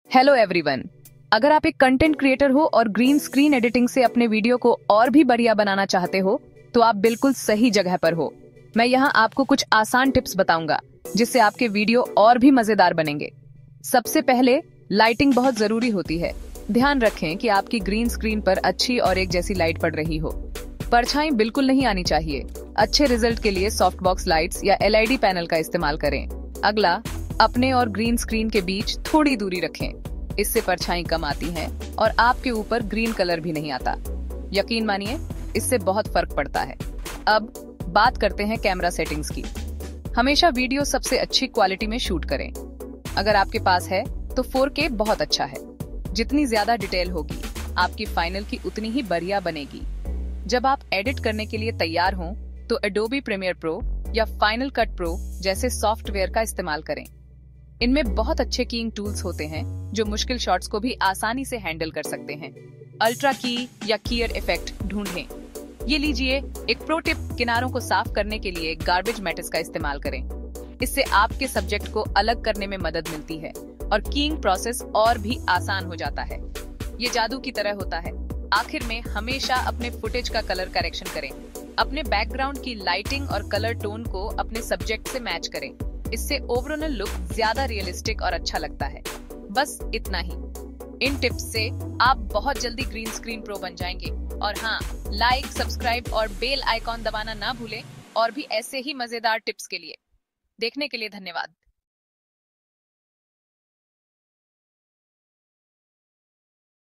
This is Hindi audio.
Hello everyone. अगर आप एक कंटेंट क्रिएटर हो और ग्रीन स्क्रीन एडिटिंग से अपने वीडियो को और भी बढ़िया बनाना चाहते हो तो आप बिल्कुल सही जगह पर हो। मैं यहाँ आपको कुछ आसान टिप्स बताऊंगा जिससे आपके वीडियो और भी मजेदार बनेंगे। सबसे पहले, लाइटिंग बहुत जरूरी होती है। ध्यान रखें कि आपकी ग्रीन स्क्रीन पर अच्छी और एक जैसी लाइट पड़ रही हो। परछाई बिल्कुल नहीं आनी चाहिए। अच्छे रिजल्ट के लिए सॉफ्ट बॉक्स लाइट्स या एलईडी पैनल का इस्तेमाल करें। अगला, अपने और ग्रीन स्क्रीन के बीच थोड़ी दूरी रखें। इससे परछाई कम आती है और आपके ऊपर ग्रीन कलर भी नहीं आता। यकीन मानिए, इससे बहुत फर्क पड़ता है। अब बात करते हैं कैमरा सेटिंग्स की। हमेशा वीडियो सबसे अच्छी क्वालिटी में शूट करें। अगर आपके पास है तो 4K बहुत अच्छा है। जितनी ज्यादा डिटेल होगी, आपकी फाइनल की उतनी ही बढ़िया बनेगी। जब आप एडिट करने के लिए तैयार हों तो एडोबी प्रीमियर प्रो या फाइनल कट प्रो जैसे सॉफ्टवेयर का इस्तेमाल करें। इनमें बहुत अच्छे कीइंग टूल्स होते हैं जो मुश्किल शॉट्स को भी आसानी से हैंडल कर सकते हैं। अल्ट्रा की या कीयर इफेक्ट ढूंढें। ये लीजिए एक प्रो टिप, किनारों को साफ करने के लिए गार्बेज मैटिस का इस्तेमाल करें। इससे आपके सब्जेक्ट को अलग करने में मदद मिलती है और कीइंग प्रोसेस और भी आसान हो जाता है। ये जादू की तरह होता है। आखिर में, हमेशा अपने फुटेज का कलर करेक्शन करें। अपने बैकग्राउंड की लाइटिंग और कलर टोन को अपने सब्जेक्ट से मैच करें। इससे ओवरऑल लुक ज्यादा रियलिस्टिक और अच्छा लगता है। बस इतना ही। इन टिप्स से आप बहुत जल्दी ग्रीन स्क्रीन प्रो बन जाएंगे। और हाँ, लाइक, सब्सक्राइब और बेल आइकॉन दबाना ना भूलें। और भी ऐसे ही मजेदार टिप्स के लिए देखने के लिए धन्यवाद।